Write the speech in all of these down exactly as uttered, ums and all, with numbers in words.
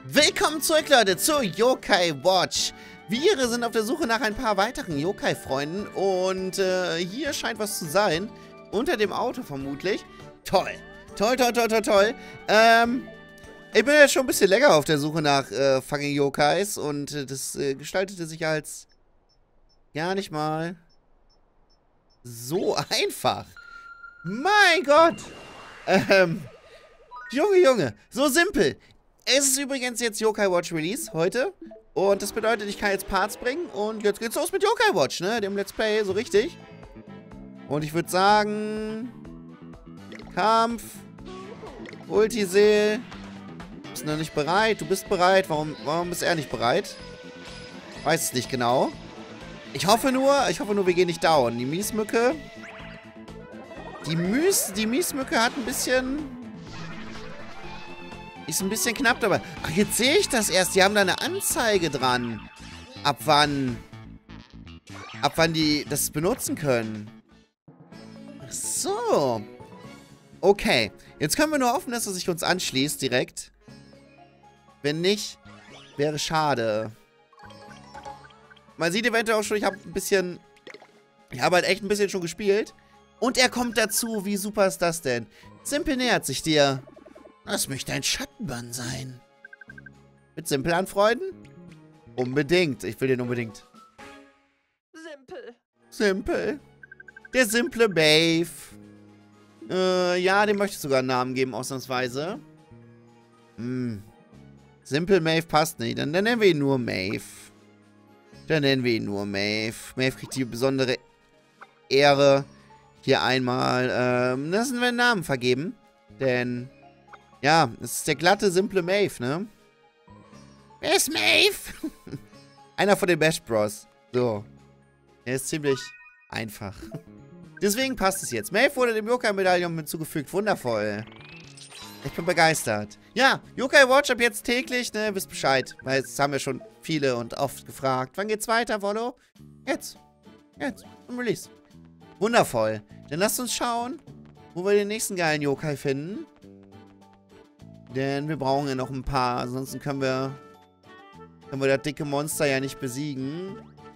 Willkommen zurück, Leute, zu Yokai Watch. Wir sind auf der Suche nach ein paar weiteren Yokai-Freunden und äh, hier scheint was zu sein. Unter dem Auto vermutlich. Toll. Toll, toll, toll, toll, toll. Ähm, ich bin jetzt schon ein bisschen länger auf der Suche nach äh, fucking Yokais und äh, das äh, gestaltete sich als gar nicht mal so einfach. Mein Gott. Ähm, Junge, Junge, so simpel. Es ist übrigens jetzt Yokai Watch Release heute. Und das bedeutet, ich kann jetzt Parts bringen. Und jetzt geht's los mit Yokai Watch, ne? Dem Let's Play, so richtig. Und ich würde sagen... Kampf. Ultiseel. Bist noch nicht bereit? Du bist bereit. Warum, warum ist er nicht bereit? Weiß es nicht genau. Ich hoffe nur, ich hoffe nur, wir gehen nicht down. Die Miesmücke. Die Mies, die Miesmücke hat ein bisschen... Ist ein bisschen knapp dabei. Ach, jetzt sehe ich das erst. Die haben da eine Anzeige dran. Ab wann... Ab wann die das benutzen können. Ach so. Okay. Jetzt können wir nur hoffen, dass er sich uns anschließt direkt. Wenn nicht, wäre schade. Man sieht eventuell auch schon, ich habe ein bisschen... Ich habe halt echt ein bisschen schon gespielt. Und er kommt dazu. Wie super ist das denn? Simpel nähert sich dir. Das möchte ein Schattenbann sein. Mit Simpel an Freuden? Unbedingt. Ich will den unbedingt. Simpel. Simpel. Der simple Maeve. Äh, ja, dem möchte ich sogar einen Namen geben, ausnahmsweise. Hm. Simple Maeve passt nicht. Dann, dann nennen wir ihn nur Maeve. Dann nennen wir ihn nur Maeve. Maeve kriegt die besondere Ehre, hier einmal, ähm, lassen wir einen Namen vergeben. Denn... Ja, es ist der glatte, simple Maeve, ne? Wer ist Maeve? Einer von den Bash Bros. So. Er ist ziemlich einfach. Deswegen passt es jetzt. Maeve wurde dem Yokai-Medaillon hinzugefügt. Wundervoll. Ich bin begeistert. Ja, Yokai Watch ab jetzt täglich, ne? Wisst Bescheid. Weil es haben ja schon viele und oft gefragt. Wann geht's weiter, Wollo? Jetzt. Jetzt. Im Release. Wundervoll. Dann lasst uns schauen, wo wir den nächsten geilen Yokai finden. Denn wir brauchen ja noch ein paar. Ansonsten können wir... Können wir das dicke Monster ja nicht besiegen.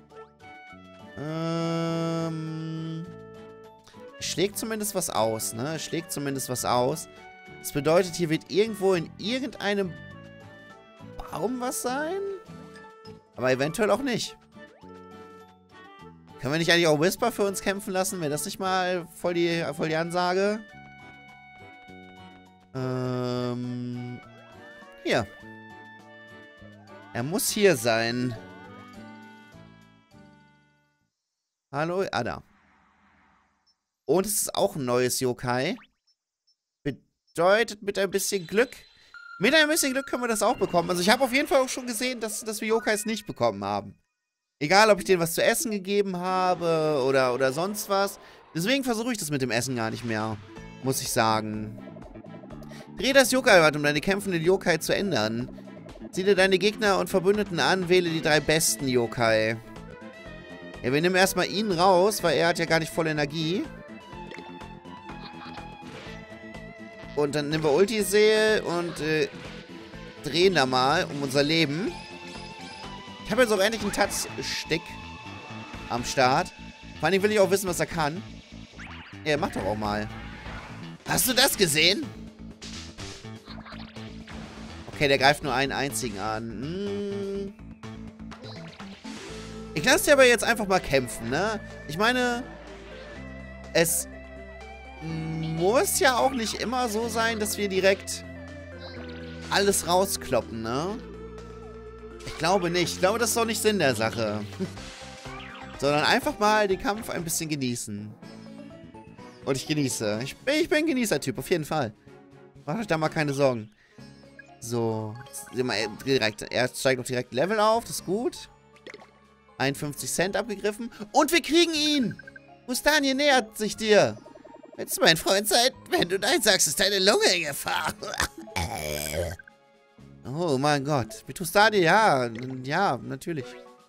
Ähm... Es schlägt zumindest was aus, ne? Es schlägt zumindest was aus. Das bedeutet, hier wird irgendwo in irgendeinem Baum was sein? Aber eventuell auch nicht. Können wir nicht eigentlich auch Whisper für uns kämpfen lassen? Wäre das nicht mal voll die, voll die Ansage? Ähm... Hier. Er muss hier sein. Hallo? Ah, da. Und es ist auch ein neues Yokai. Bedeutet, mit ein bisschen Glück... Mit ein bisschen Glück können wir das auch bekommen. Also ich habe auf jeden Fall auch schon gesehen, dass, dass wir Yokais nicht bekommen haben. Egal, ob ich denen was zu essen gegeben habe oder, oder sonst was. Deswegen versuche ich das mit dem Essen gar nicht mehr. Muss ich sagen. Dreh das Yokai-Rad, um deine kämpfenden Yokai zu ändern. Sieh dir deine Gegner und Verbündeten an, wähle die drei besten Yokai. Ja, wir nehmen erstmal ihn raus, weil er hat ja gar nicht voll Energie. Und dann nehmen wir Ultiseel und äh, drehen da mal um unser Leben. Ich habe jetzt auch endlich einen Touchstick am Start. Vor allem will ich auch wissen, was er kann. Ja, mach doch auch mal. Hast du das gesehen? Okay, der greift nur einen einzigen an. Hm. Ich lasse dir aber jetzt einfach mal kämpfen, ne? Ich meine, es muss ja auch nicht immer so sein, dass wir direkt alles rauskloppen, ne? Ich glaube nicht. Ich glaube, das ist doch nicht Sinn der Sache. Sondern einfach mal den Kampf ein bisschen genießen. Und ich genieße. Ich bin, ich bin ein Genießer-Typ, auf jeden Fall. Macht euch da mal keine Sorgen. So, direkt, er steigt auch direkt Level auf, das ist gut. einundfünfzig Cent abgegriffen. Und wir kriegen ihn! Mustanie nähert sich dir. Willst du mein Freund sein? Wenn du nein sagst, ist deine Lunge in Gefahr. Oh mein Gott. Mustanie, ja. Ja, natürlich.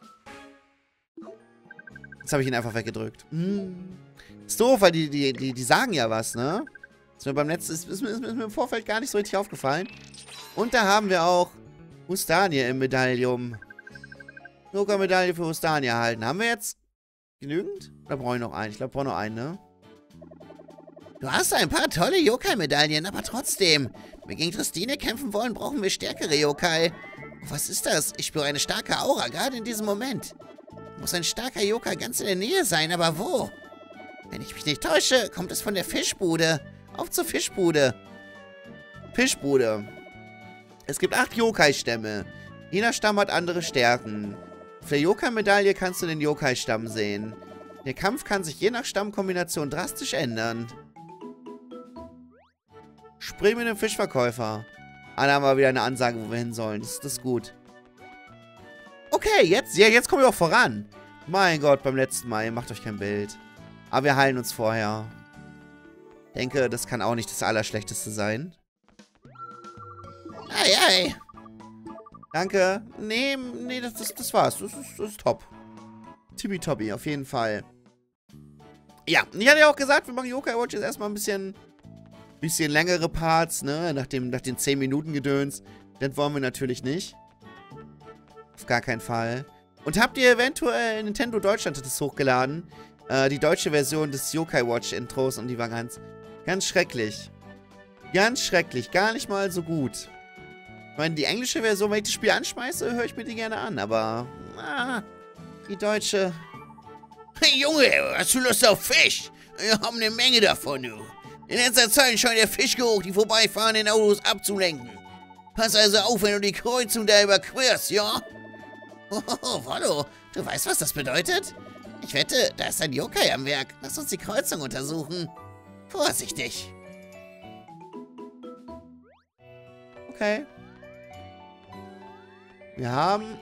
Jetzt habe ich ihn einfach weggedrückt. Hm. Ist doof, weil die, die, die, die sagen ja was, ne? Ist mir beim letzten, ist, ist, ist mir im Vorfeld gar nicht so richtig aufgefallen. Und da haben wir auch Hustania im Medaillum. Yokai-Medaille für Hustania erhalten. Haben wir jetzt genügend? Oder brauche ich noch einen? Ich glaube, ich brauche noch einen, ne? Du hast ein paar tolle Yokai-Medaillen, aber trotzdem. Wenn wir gegen Tristine kämpfen wollen, brauchen wir stärkere Yokai. Was ist das? Ich spüre eine starke Aura, gerade in diesem Moment. Muss ein starker Yokai ganz in der Nähe sein, aber wo? Wenn ich mich nicht täusche, kommt es von der Fischbude. Auf zur Fischbude. Fischbude. Es gibt acht Yokai-Stämme. Jeder Stamm hat andere Stärken. Auf der Yokai-Medaille kannst du den Yokai-Stamm sehen. Der Kampf kann sich je nach Stammkombination drastisch ändern. Sprich mit dem Fischverkäufer. Ah, da haben wir wieder eine Ansage, wo wir hin sollen. Das, das ist gut. Okay, jetzt, ja, jetzt kommen wir auch voran. Mein Gott, beim letzten Mal, ihr macht euch kein Bild. Aber wir heilen uns vorher. Ich denke, das kann auch nicht das Allerschlechteste sein. Ei, ei. Danke. Nee, nee, das, das, das war's. Das ist, das ist top. Tibi-Tobi, auf jeden Fall. Ja, ich hatte ja auch gesagt, wir machen Yokai Watch jetzt erstmal ein bisschen, bisschen längere Parts, ne? Nach, dem, nach den zehn Minuten Gedöns. Das wollen wir natürlich nicht. Auf gar keinen Fall. Und habt ihr eventuell, Nintendo Deutschland hat es hochgeladen, äh, die deutsche Version des Yokai Watch Intros und die war ganz, ganz schrecklich. Ganz schrecklich. Gar nicht mal so gut. Ich meine, die englische Version, wenn ich das Spiel anschmeiße, höre ich mir die gerne an, aber ah, die deutsche... Hey Junge, hast du Lust auf Fisch? Wir haben eine Menge davon, du. In letzter Zeit scheint der Fischgeruch die vorbeifahrenden Autos abzulenken. Pass also auf, wenn du die Kreuzung da überquerst, ja? Oh, hallo, du weißt, was das bedeutet? Ich wette, da ist ein Yokai am Werk. Lass uns die Kreuzung untersuchen. Vorsichtig. Okay. Wir haben...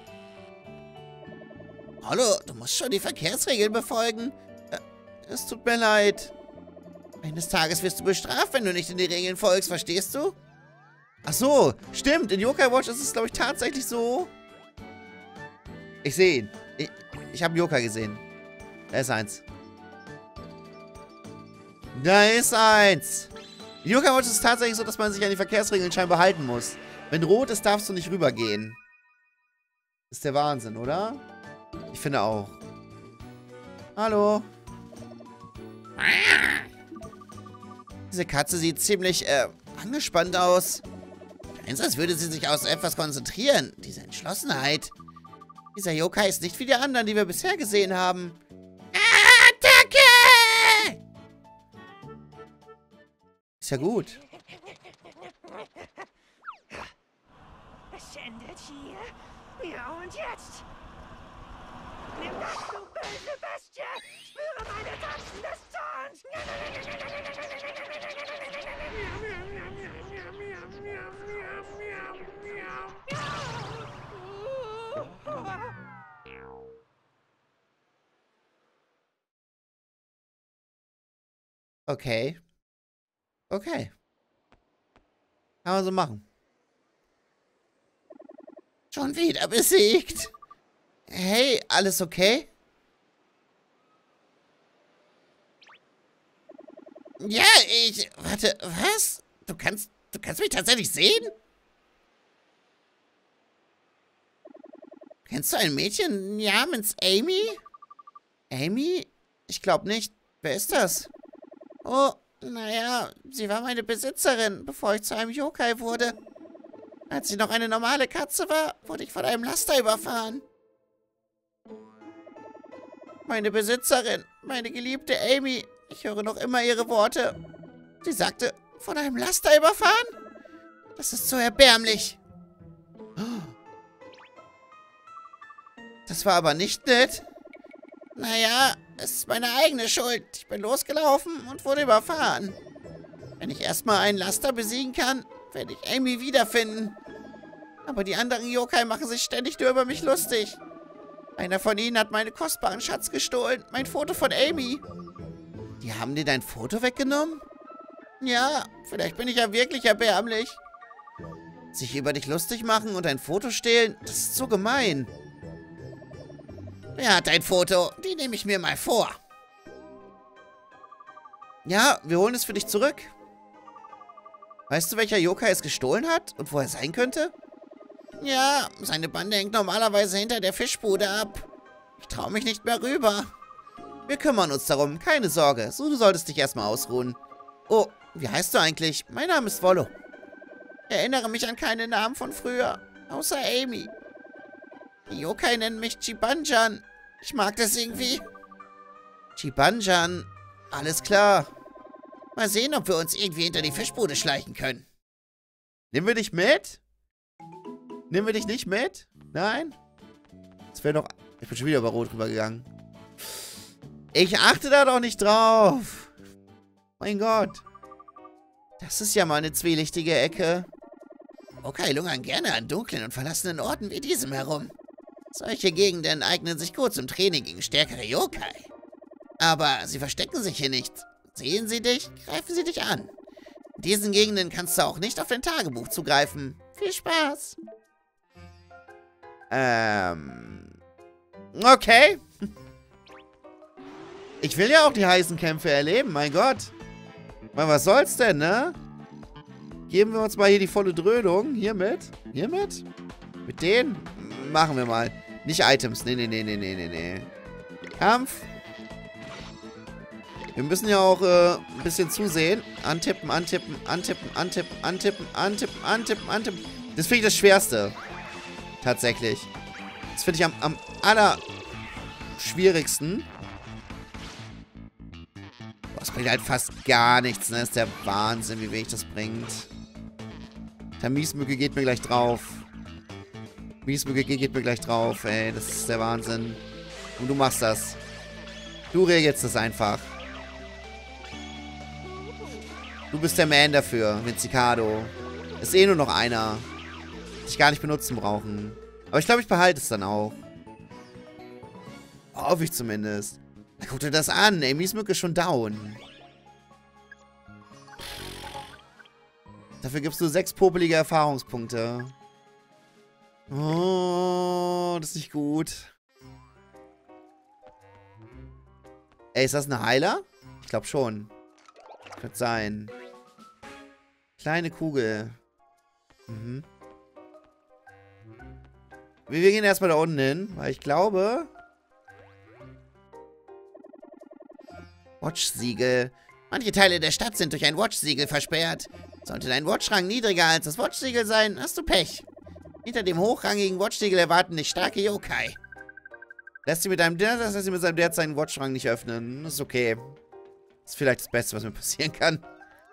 Hallo, du musst schon die Verkehrsregeln befolgen. Äh, es tut mir leid. Eines Tages wirst du bestraft, wenn du nicht in die Regeln folgst, verstehst du? Ach so, stimmt. In Yokai Watch ist es, glaube ich, tatsächlich so. Ich sehe ihn. Ich, ich habe einen Yokai gesehen. Da ist eins. Da ist eins. In Yokai Watch ist es tatsächlich so, dass man sich an die Verkehrsregeln scheinbar halten muss. Wenn rot ist, darfst du nicht rübergehen. Ist der Wahnsinn, oder? Ich finde auch. Hallo. Diese Katze sieht ziemlich, äh, angespannt aus. Scheint, als würde sie sich auf etwas konzentrieren. Diese Entschlossenheit. Dieser Yokai ist nicht wie die anderen, die wir bisher gesehen haben. Attacke! Ist ja gut. Es endet hier. Ja, und jetzt? Nimm das, du böse Bestie! Spüre meine Tatzen des Zorns! Okay. Okay. Kann man so machen. Schon wieder besiegt. Hey, alles okay? Ja, ich... Warte, was? Du kannst... Du kannst mich tatsächlich sehen? Kennst du ein Mädchen namens Amy? Amy? Ich glaube nicht. Wer ist das? Oh, naja, sie war meine Besitzerin, bevor ich zu einem Yokai wurde. Als sie noch eine normale Katze war, wurde ich von einem Laster überfahren. Meine Besitzerin, meine geliebte Amy. Ich höre noch immer ihre Worte. Sie sagte, von einem Laster überfahren? Das ist so erbärmlich. Das war aber nicht nett. Naja, es ist meine eigene Schuld. Ich bin losgelaufen und wurde überfahren. Wenn ich erstmal einen Laster besiegen kann, werde ich Amy wiederfinden. Aber die anderen Yokai machen sich ständig nur über mich lustig. Einer von ihnen hat meinen kostbaren Schatz gestohlen. Mein Foto von Amy. Die haben dir dein Foto weggenommen? Ja, vielleicht bin ich ja wirklich erbärmlich. Sich über dich lustig machen und ein Foto stehlen, das ist so gemein. Wer hat ein Foto? Die nehme ich mir mal vor. Ja, wir holen es für dich zurück. Weißt du, welcher Yokai es gestohlen hat und wo er sein könnte? Ja, seine Bande hängt normalerweise hinter der Fischbude ab. Ich traue mich nicht mehr rüber. Wir kümmern uns darum, keine Sorge. So, du solltest dich erstmal ausruhen. Oh, wie heißt du eigentlich? Mein Name ist Wollo. Erinnere mich an keine Namen von früher, außer Amy. Die Yokai nennen mich Chibanjan. Ich mag das irgendwie. Chibanjan, alles klar. Mal sehen, ob wir uns irgendwie hinter die Fischbude schleichen können. Nehmen wir dich mit? Nehmen wir dich nicht mit? Nein? Das wäre noch... Ich bin schon wieder über Rot rübergegangen. Ich achte da doch nicht drauf. Mein Gott. Das ist ja mal eine zwielichtige Ecke. Okay, lungern gerne an dunklen und verlassenen Orten wie diesem herum. Solche Gegenden eignen sich gut zum Training gegen stärkere Yokai. Aber sie verstecken sich hier nicht. Sehen sie dich, greifen sie dich an. In diesen Gegenden kannst du auch nicht auf dein Tagebuch zugreifen. Viel Spaß. Ähm... Okay. Ich will ja auch die heißen Kämpfe erleben, mein Gott. Mal, was soll's denn, ne? Geben wir uns mal hier die volle Dröhnung. Hiermit? Hiermit? Mit denen? Machen wir mal. Nicht Items. Nee, nee, nee, nee, nee, nee, nee. Kampf. Wir müssen ja auch äh, ein bisschen zusehen. Antippen, antippen, antippen, antippen, antippen, antippen, antippen, antippen. Das finde ich das Schwerste. Tatsächlich. Das finde ich am, am aller schwierigsten. Das bringt halt fast gar nichts, ne? Das ist der Wahnsinn, wie wenig das bringt. Der Miesmücke geht mir gleich drauf. Miesmücke geht mir gleich drauf, ey. Das ist der Wahnsinn. Und du machst das. Du regelst das einfach. Du bist der Man dafür, Vincicado. Ist eh nur noch einer. Den ich gar nicht benutzen brauchen. Aber ich glaube, ich behalte es dann auch. Hoffe ich zumindest. Guck dir das an. Ey, Miesmücke ist schon down. Dafür gibst du sechs popelige Erfahrungspunkte. Oh, das ist nicht gut. Ey, ist das eine Heiler? Ich glaube schon. Könnte sein. Kleine Kugel. Mhm. Wir gehen erstmal da unten hin, weil ich glaube... Watch-Siegel. Manche Teile der Stadt sind durch ein Watch-Siegel versperrt. Sollte dein Watch-Rang niedriger als das Watch-Siegel sein, hast du Pech. Hinter dem hochrangigen Watch-Siegel erwarten dich starke Yokai. Lässt sie mit einem der, das heißt, sie mit seinem derzeitigen Watch-Rang nicht öffnen. Das ist okay. Das ist vielleicht das Beste, was mir passieren kann.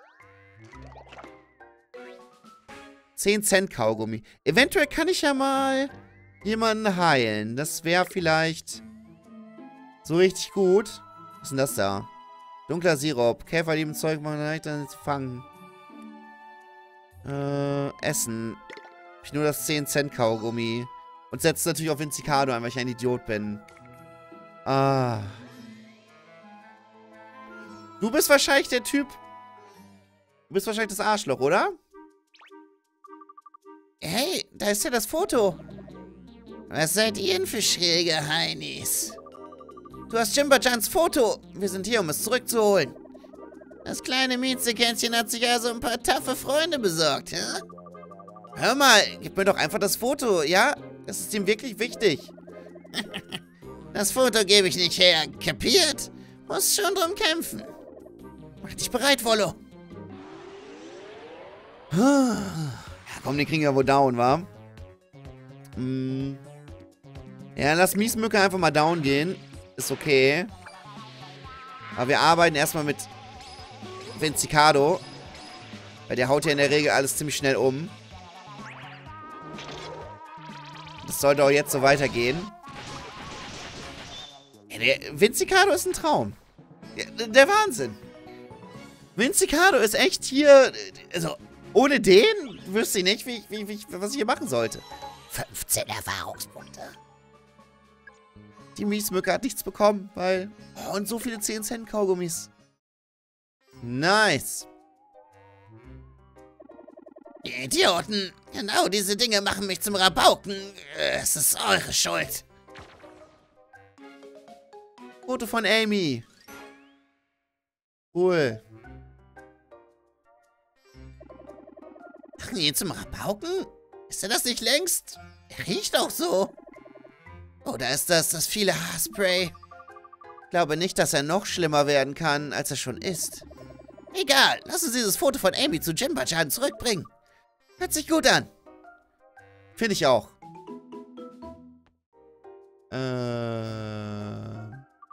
zehn Cent Kaugummi. Eventuell kann ich ja mal jemanden heilen. Das wäre vielleicht so richtig gut. Was ist denn das da? Dunkler Sirup. Käfer lieben Zeug, man leichter zu fangen. Äh, Essen. Hab ich nur das zehn Cent Kaugummi. Und setzt natürlich auf Vincicado ein, weil ich ein Idiot bin. Ah. Du bist wahrscheinlich der Typ. Du bist wahrscheinlich das Arschloch, oder? Hey, da ist ja das Foto. Was seid ihr denn für schräge Heinis? Du hast Jimbajans Foto. Wir sind hier, um es zurückzuholen. Das kleine Miezekätzchen hat sich also ein paar taffe Freunde besorgt, hä? Hör mal, gib mir doch einfach das Foto, ja? Das ist ihm wirklich wichtig. Das Foto gebe ich nicht her, kapiert? Muss schon drum kämpfen. Mach dich bereit, Wollo. Ja, komm, den kriegen wir wohl down, wa? Hm. Ja, lass Miesmücke einfach mal down gehen. Ist okay. Aber wir arbeiten erstmal mit Vincicado. Weil der haut ja in der Regel alles ziemlich schnell um. Das sollte auch jetzt so weitergehen. Ja, der Vincicado ist ein Traum. Der, der Wahnsinn. Vincicado ist echt hier... Also, ohne den wüsste ich nicht, wie, wie, wie, was ich hier machen sollte. fünfzehn Erfahrungspunkte. Die Miesmücke hat nichts bekommen, weil... Oh, und so viele zehn Cent Kaugummis. Nice. Ihr Idioten. Genau diese Dinge machen mich zum Rabauken. Es ist eure Schuld. Foto von Amy. Cool. Machen die zum Rabauken? Ist er das nicht längst? Er riecht auch so. Oder ist das das viele Haarspray? Ich glaube nicht, dass er noch schlimmer werden kann, als er schon ist. Egal, lass uns dieses Foto von Amy zu Jinba-chan zurückbringen. Hört sich gut an. Finde ich auch. Äh...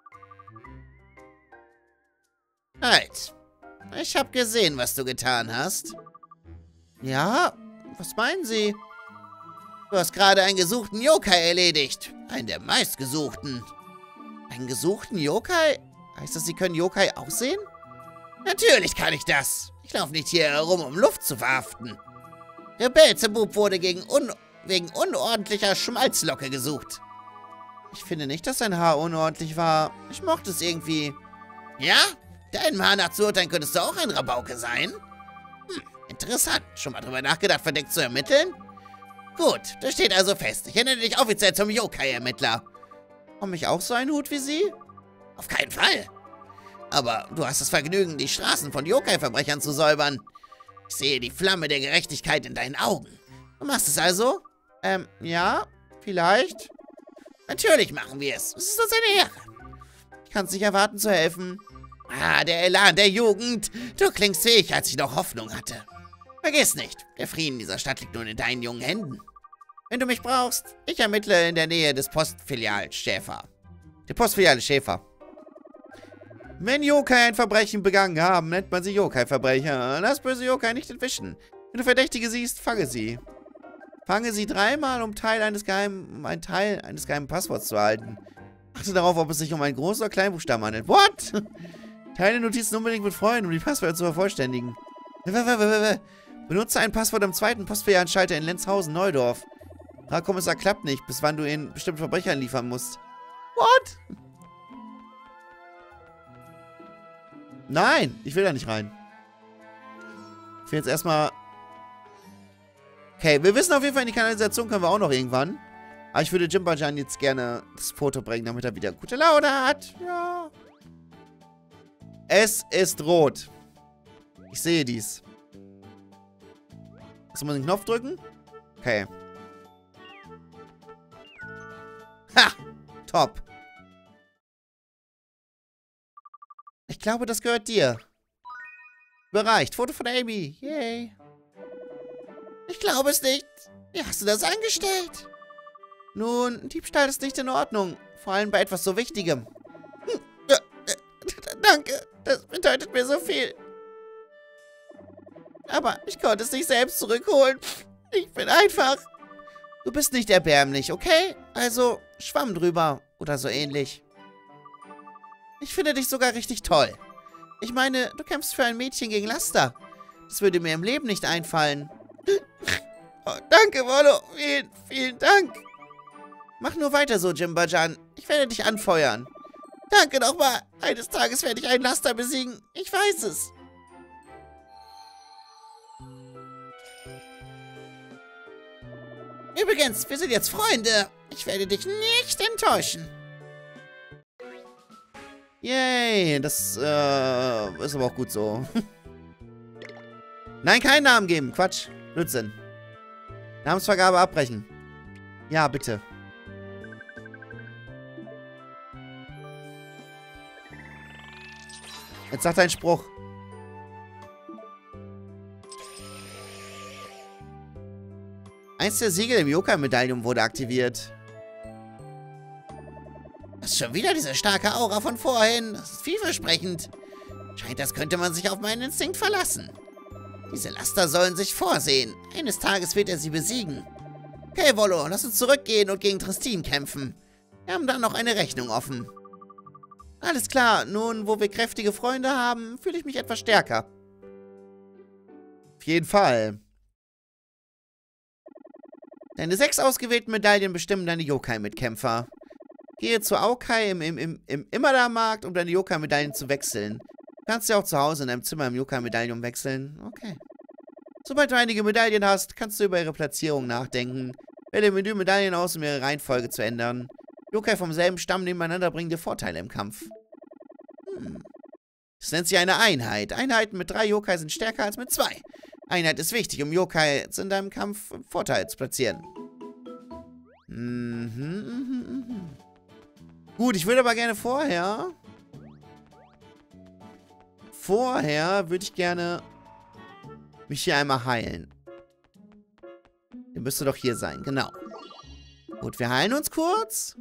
Halt. Ich habe gesehen, was du getan hast. Ja? Was meinen Sie? Du hast gerade einen gesuchten Yokai erledigt. Einen der meistgesuchten. Einen gesuchten Yokai? Heißt das, Sie können Yokai auch sehen? Natürlich kann ich das. Ich laufe nicht hier herum, um Luft zu verhaften. Der Beelzebub wurde gegen un wegen unordentlicher Schmalzlocke gesucht. Ich finde nicht, dass sein Haar unordentlich war. Ich mochte es irgendwie. Ja? Deinem Haar nach zu urteilen könntest du auch ein Rabauke sein? Hm, interessant. Schon mal drüber nachgedacht, verdeckt zu ermitteln? Gut, das steht also fest. Ich ernenne dich offiziell zum Yokai-Ermittler. Komme ich auch so einen Hut wie Sie? Auf keinen Fall. Aber du hast das Vergnügen, die Straßen von Yokai-Verbrechern zu säubern. Ich sehe die Flamme der Gerechtigkeit in deinen Augen. Du machst es also? Ähm, ja, vielleicht. Natürlich machen wir es. Es ist uns eine Ehre. Ich kann es nicht erwarten zu helfen. Ah, der Elan der Jugend. Du klingst fähig, als ich noch Hoffnung hatte. Vergiss nicht, der Frieden dieser Stadt liegt nun in deinen jungen Händen. Wenn du mich brauchst, ich ermittle in der Nähe des Postfilial Schäfer. Der Postfiliale Schäfer. Wenn Yokai ein Verbrechen begangen haben, nennt man sie Yokai-Verbrecher. Lass böse Yokai nicht entwischen. Wenn du Verdächtige siehst, fange sie. Fange sie dreimal, um Teil eines geheimen, um einen Teil eines geheimen Passworts zu erhalten. Achte darauf, ob es sich um einen Groß- oder Kleinbuchstaben handelt. What? Teile Notizen unbedingt mit Freunden, um die Passwörter zu vervollständigen. Benutze ein Passwort am zweiten Postfilialschalter in Lenzhausen, Neudorf. Kommissar klappt nicht, bis wann du ihn bestimmten Verbrechern liefern musst. What? Nein, ich will da nicht rein. Ich will jetzt erstmal... Okay, wir wissen auf jeden Fall, in die Kanalisation können wir auch noch irgendwann. Aber ich würde Jinba-chan jetzt gerne das Foto bringen, damit er wieder gute Laune hat. Ja. Es ist rot. Ich sehe dies. Muss man den Knopf drücken? Okay. Ha! Top. Ich glaube, das gehört dir. Bereicht. Foto von Amy. Yay. Ich glaube es nicht. Wie hast du das angestellt? Nun, Diebstahl ist nicht in Ordnung. Vor allem bei etwas so Wichtigem. Hm. Ja, äh, danke. Das bedeutet mir so viel. Aber ich konnte es nicht selbst zurückholen. Ich bin einfach... Du bist nicht erbärmlich, okay? Also, schwamm drüber. Oder so ähnlich. Ich finde dich sogar richtig toll. Ich meine, du kämpfst für ein Mädchen gegen Laster. Das würde mir im Leben nicht einfallen. Oh, danke, Wollo. Vielen, vielen Dank. Mach nur weiter so, Jinba-chan. Ich werde dich anfeuern. Danke nochmal. Eines Tages werde ich einen Laster besiegen. Ich weiß es. Übrigens, wir sind jetzt Freunde. Ich werde dich nicht enttäuschen. Yay, das äh, ist aber auch gut so. Nein, keinen Namen geben. Quatsch. Blödsinn. Namensvergabe abbrechen. Ja, bitte. Jetzt sagt ein Spruch. Eins der Siegel im Yokai-Medaillon wurde aktiviert. Das ist schon wieder diese starke Aura von vorhin. Das ist vielversprechend. Scheint, das könnte man sich auf meinen Instinkt verlassen. Diese Laster sollen sich vorsehen. Eines Tages wird er sie besiegen. Okay, Wollo, lass uns zurückgehen und gegen Tristin kämpfen. Wir haben dann noch eine Rechnung offen. Alles klar, nun, wo wir kräftige Freunde haben, fühle ich mich etwas stärker. Auf jeden Fall. Deine sechs ausgewählten Medaillen bestimmen deine Yokai-Mitkämpfer. Gehe zu Aokai im, im, im, im Imada-Markt, um deine Yokai-Medaillen zu wechseln. Du kannst ja auch zu Hause in deinem Zimmer im Yokai-Medaillon wechseln. Okay. Sobald du einige Medaillen hast, kannst du über ihre Platzierung nachdenken. Wähle im Menü Medaillen aus, um ihre Reihenfolge zu ändern. Yokai vom selben Stamm nebeneinander bringen dir Vorteile im Kampf. Hm. Das nennt sich eine Einheit. Einheiten mit drei Yokai sind stärker als mit zwei. Einheit ist wichtig, um Yokai in deinem Kampf im Vorteil zu platzieren. Mhm, mhm, mhm. Gut, ich würde aber gerne vorher... Vorher würde ich gerne mich hier einmal heilen. Der müsste doch hier sein, genau. Gut, wir heilen uns kurz.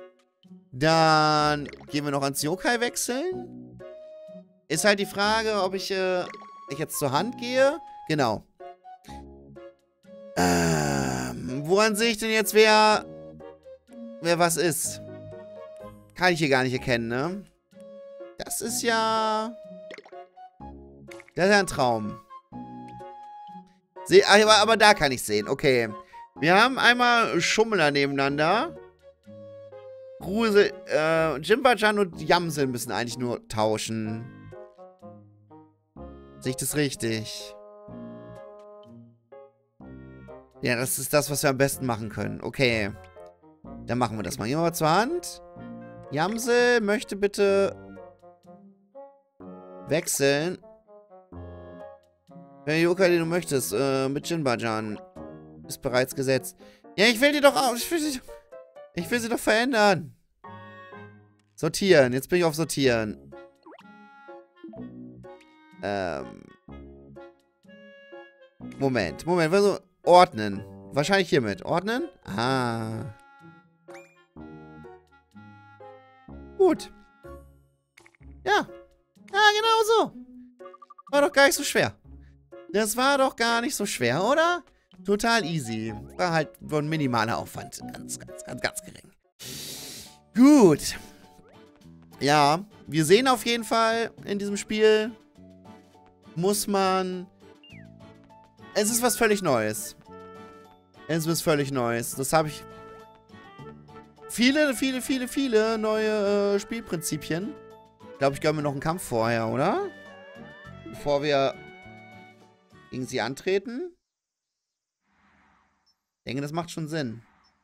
Dann gehen wir noch ans Yokai wechseln. Ist halt die Frage, ob ich, äh, ich jetzt zur Hand gehe. Genau. Ähm, woran sehe ich denn jetzt, wer, wer was ist? Kann ich hier gar nicht erkennen, ne? Das ist ja... Das ist ja ein Traum. Seh, aber, aber da kann ich sehen. Okay. Wir haben einmal Schummler nebeneinander. Grusel, äh, Jimba-chan und Yamsel müssen eigentlich nur tauschen. Sehe ich das richtig? Ja, das ist das, was wir am besten machen können. Okay. Dann machen wir das mal. Gehen wir mal zur Hand. Yamsel möchte bitte wechseln. Der Yokai, den du möchtest, äh, mit Jinba-chan. Ist bereits gesetzt. Ja, ich will die doch auch. Ich will sie, ich will sie doch verändern. Sortieren. Jetzt bin ich auf Sortieren. Ähm. Moment. Moment. Also, ordnen. Wahrscheinlich hiermit. Ordnen? Ah. Gut. Ja. Ja, genau so. War doch gar nicht so schwer. Das war doch gar nicht so schwer, oder? Total easy. War halt nur ein minimaler Aufwand. Ganz, ganz, ganz, ganz gering. Gut. Ja, wir sehen auf jeden Fall in diesem Spiel, muss man... Es ist was völlig Neues. Es ist was völlig Neues. Das habe ich... Viele, viele, viele, viele neue äh, Spielprinzipien. Ich glaube, ich gönne mir noch einen Kampf vorher, oder? Bevor wir gegen sie antreten. Ich denke, das macht schon Sinn.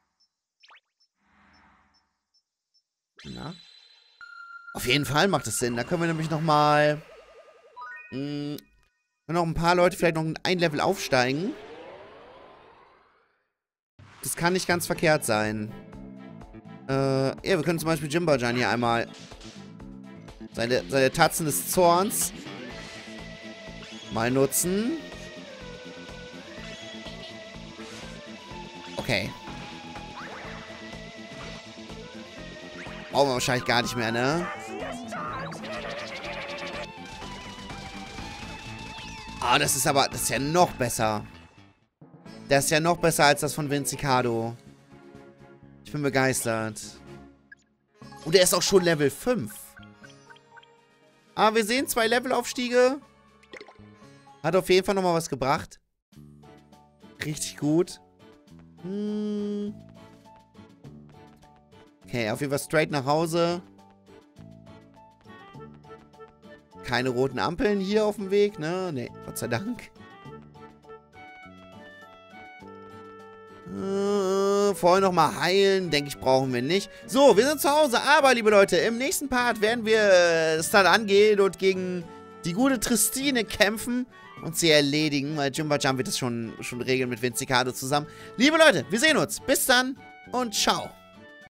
Na? Auf jeden Fall macht es Sinn. Da können wir nämlich nochmal... Mh, noch ein paar Leute vielleicht noch ein Level aufsteigen. Das kann nicht ganz verkehrt sein. Äh, ja, wir können zum Beispiel Jinba-chan hier einmal seine, seine Tatzen des Zorns mal nutzen. Okay. Brauchen wir wahrscheinlich gar nicht mehr, ne? Ah, das ist aber... Das ist ja noch besser. Das ist ja noch besser als das von Vincicado. Ich bin begeistert. Und er ist auch schon Level fünf. Aber wir sehen zwei Levelaufstiege. Hat auf jeden Fall nochmal was gebracht. Richtig gut. Hm. Okay, auf jeden Fall straight nach Hause. Keine roten Ampeln hier auf dem Weg, ne? Ne, Gott sei Dank. Äh, vorher nochmal heilen, denke ich, brauchen wir nicht. So, wir sind zu Hause, aber, liebe Leute, im nächsten Part werden wir es dann angehen und gegen die gute Tristine kämpfen und sie erledigen, weil Jinba-chan wird es schon, schon regeln mit Vincicado zusammen. Liebe Leute, wir sehen uns. Bis dann und ciao.